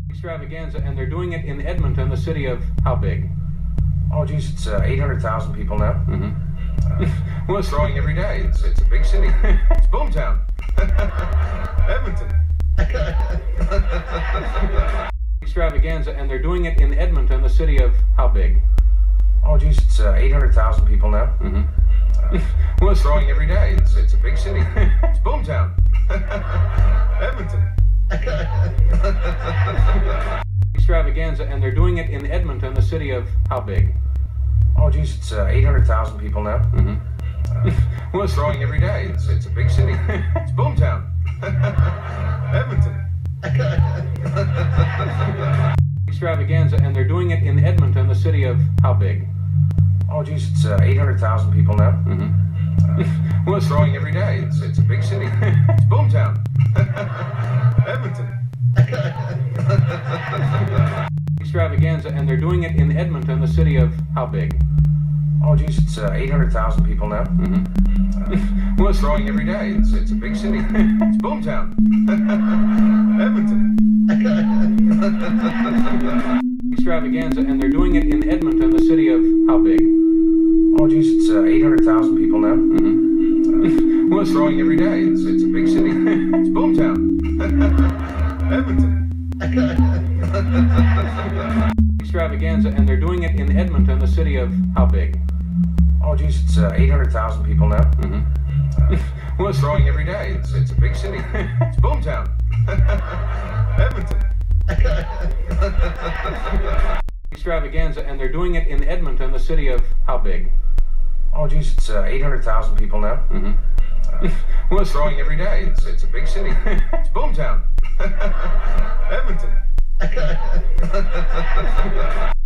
extravaganza, and they're doing it in Edmonton, the city of how big? Oh, geez, it's 800,000 people now. Well, It's growing every day. It's a big city. It's boomtown. Edmonton. extravaganza, and they're doing it in Edmonton, the city of how big? Oh, geez, it's 800,000 people now. Well, It's growing every day. It's a big city. It's boomtown. Edmonton. extravaganza, and they're doing it in Edmonton, the city of how big? Oh, geez, it's 800,000 people now. Well, It's growing every day. It's a big city. It's boomtown. Edmonton. extravaganza, and they're doing it in Edmonton, the city of how big? Oh, geez, it's 800,000 people now. Well, It's growing every day. It's a big city. It's boomtown. Edmonton. extravaganza, and they're doing it in Edmonton, the city of how big? Oh, geez, it's 800,000 people now. Well, It's growing every day. It's a big city. It's boomtown. Edmonton. extravaganza, and they're doing it in Edmonton, the city of how big? Oh, geez, it's 800,000 people now. Well, It's growing every day. It's a big city. It's boomtown. Edmonton. extravaganza, and they're doing it in Edmonton, the city of how big? Oh, geez, it's 800,000 people now. Well, It's growing every day. It's a big city. It's boomtown. Edmonton. extravaganza, and they're doing it in Edmonton, the city of how big? Oh, geez, it's 800,000 people now. Well, It's growing every day. It's a big city. It's boomtown. Edmonton.